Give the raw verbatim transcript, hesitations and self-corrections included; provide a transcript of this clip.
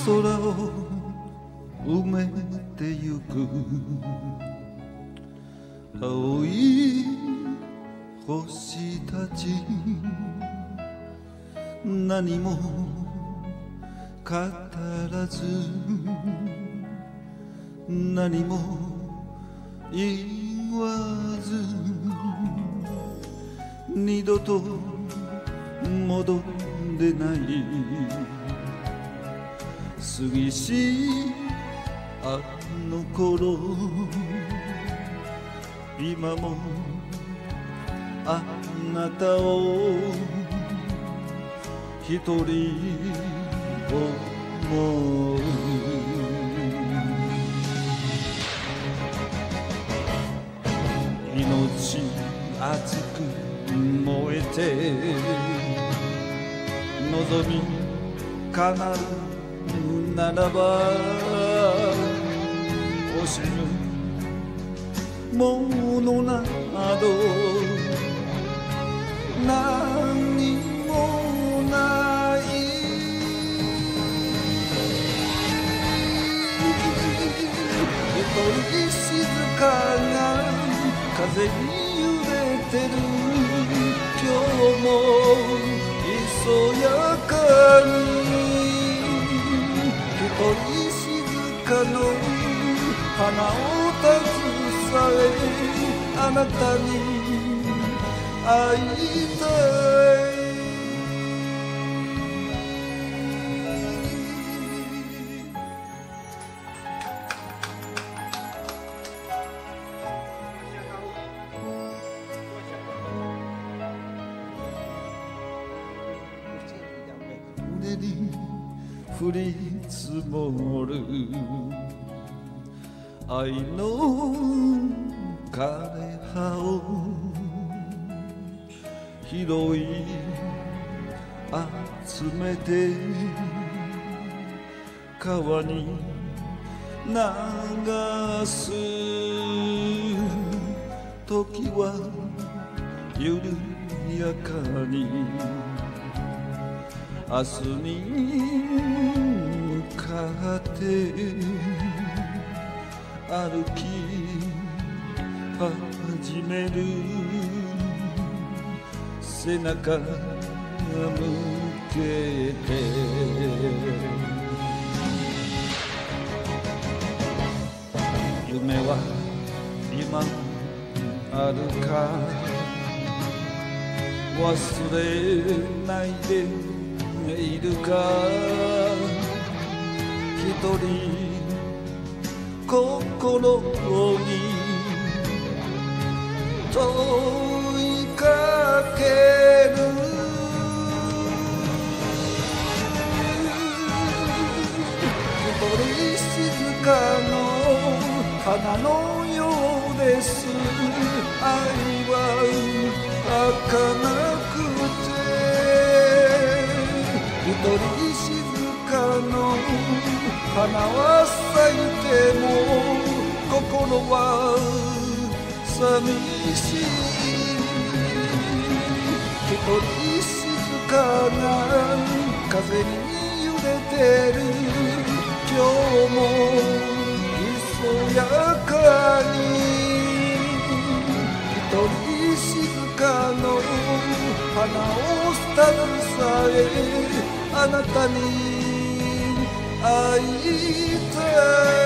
空を埋めてゆく青い星たち何も語らず何も言わず二度と戻ってない過ぎしあの頃今もあなたを一人思う命熱く燃えて望み叶うならば惜しむものなど何もない一人静かな風に揺れてる今日もひそやかに一人静かの花を携えあなたに会いたい胸に降り積もる愛の枯れ葉を拾い集めて川に流す時は緩やかに明日に向かって歩き始める背中向けて夢は今あるか忘れないでいるか一人心に問いかける一人静かの花のようです愛は儚くて一人静かの花は咲いても心は寂しい一人静かな風に揺れてる今日もひそやかに一人静かの花を携えあなたに会いたい